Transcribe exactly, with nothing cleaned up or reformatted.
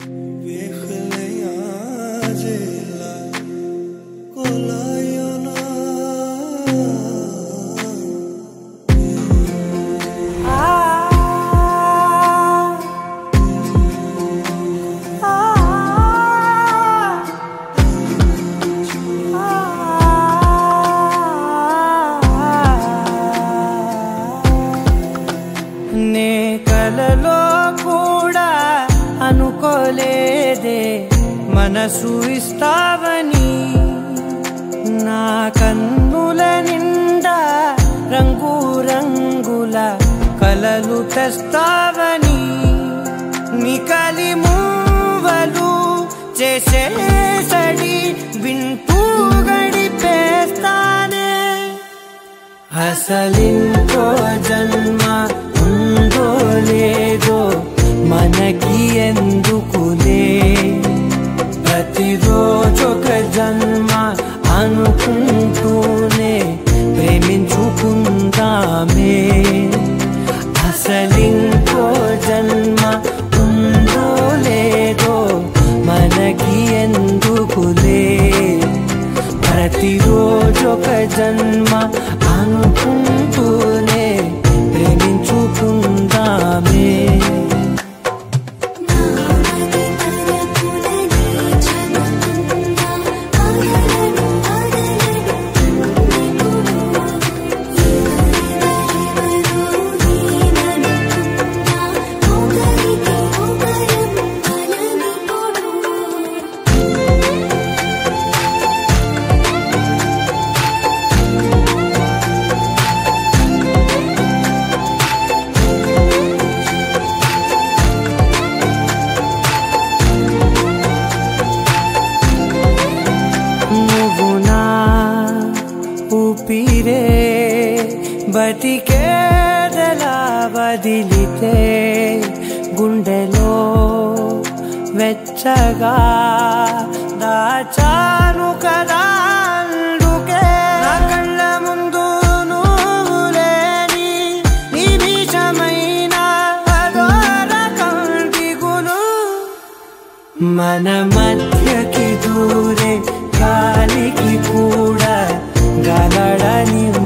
నే కలలో కూడా అనుకోలేదే మనసు ఇస్తావని, నా కన్నుల నిండా రంగు రంగుల కలలు తెస్తావని, నికలి మూవలు చేసేసడి వింటూ గడిపేస్తానే. అసలింకో జన్మ ఉందో లేదో మనకి ఎందుకులే, ప్రతిరోజొక జన్మ అనుకుంటూనే ప్రేమించుకుందామే. అసలింకో జన్మ ఉందో లేదో మనకి ఎందుకులే, ప్రతిరోజొక జన్మ అనుకుంటూనే ప్రేమించుకుందామే. ఊపిరే బతికేదలా వదిలితే, గుండెలో వెచ్చగా దాచాను కదా అందుకే. నా కళ్ళ ముందు నువ్వు లేని నిమిషమైన అదోరకం దిగులు, మన మధ్యకి దూరే గాలికి కూడా గలడని